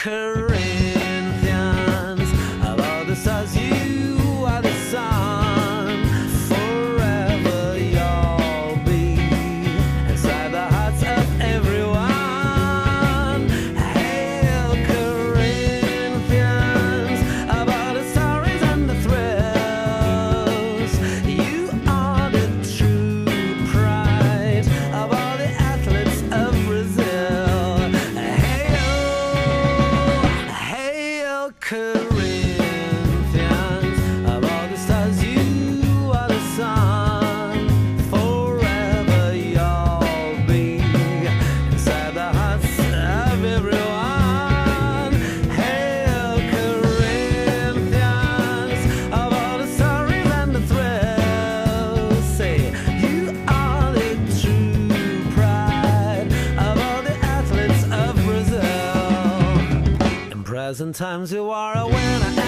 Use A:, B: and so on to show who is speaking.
A: Corinthians, of all the stars you are the sun. Forever you'll be inside the hearts of everyone. Hail Corinthians, of all the stories and the thrills. You are the true pride of all the athletes of Brazil. Hail Corinthians, of all the stars you are the sun. Forever you'll be inside the hearts of everyone. Hail Corinthians, of all the stories and the thrills. Say, you are the true pride of all the athletes of Brazil. In present times you are a winner